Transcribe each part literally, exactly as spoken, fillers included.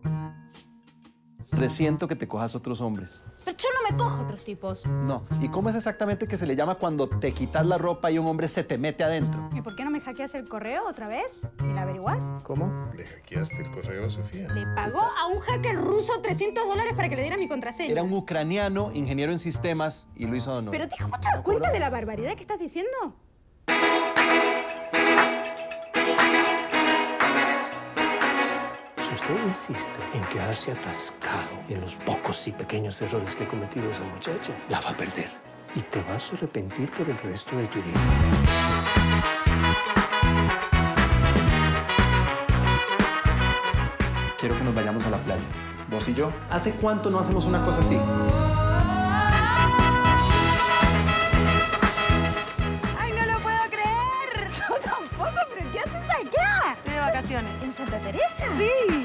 Presiento que te cojas otros hombres. Pero yo no me cojo otros tipos. No. ¿Y cómo es exactamente que se le llama cuando te quitas la ropa y un hombre se te mete adentro? ¿Y por qué no me hackeas el correo otra vez? ¿Y la averiguás? ¿Cómo? ¿Le hackeaste el correo a Sofía? Le pagó a un hacker ruso trescientos dólares para que le diera mi contraseña. Era un ucraniano, ingeniero en sistemas, y lo hizo de honor. Pero, tío, ¿cómo te das cuenta de la barbaridad que estás diciendo? Si usted insiste en quedarse atascado en los pocos y pequeños errores que ha cometido esa muchacha, la va a perder. Y te vas a arrepentir por el resto de tu vida. Quiero que nos vayamos a la playa. Vos y yo. ¿Hace cuánto no hacemos una cosa así? ¡Ay, no lo puedo creer! Yo tampoco, pero ¿qué haces acá? Estoy de vacaciones. ¿En Santa Teresa? Sí.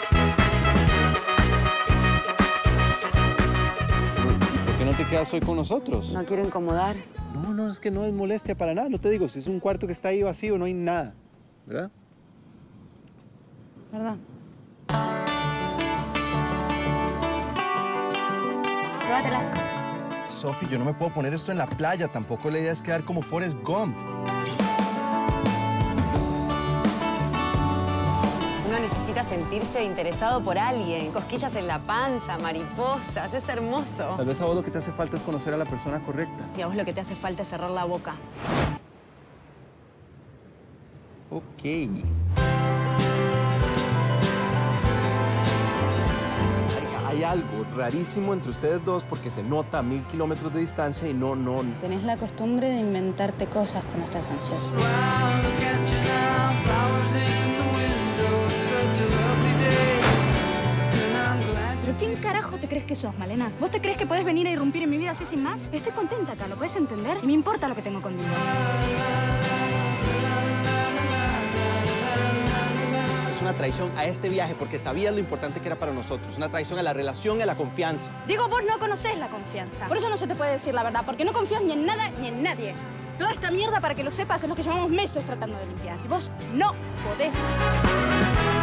¿Por qué no te quedas hoy con nosotros? No quiero incomodar. No, no, es que no es molestia para nada. No te digo, si es un cuarto que está ahí vacío, no hay nada. ¿Verdad? ¿Verdad? Pruébatelas. Sofi, yo no me puedo poner esto en la playa. Tampoco la idea es quedar como Forrest Gump. Uno necesita sentirse interesado por alguien. Cosquillas en la panza, mariposas. Es hermoso. Tal vez a vos lo que te hace falta es conocer a la persona correcta. Y a vos lo que te hace falta es cerrar la boca. Ok. Hay algo rarísimo entre ustedes dos porque se nota a mil kilómetros de distancia y no, no... Tenés la costumbre de inventarte cosas cuando estás ansioso. ¿Pero quién carajo te crees que sos, Malena? ¿Vos te crees que podés venir a irrumpir en mi vida así sin más? Estoy contenta acá, ¿lo puedes entender? Y me importa lo que tengo conmigo. Es una traición a este viaje porque sabías lo importante que era para nosotros. Una traición a la relación y a la confianza. Digo, vos no conocés la confianza. Por eso no se te puede decir la verdad, porque no confías ni en nada ni en nadie. Toda esta mierda, para que lo sepas, es lo que llevamos meses tratando de limpiar. Y vos no podés.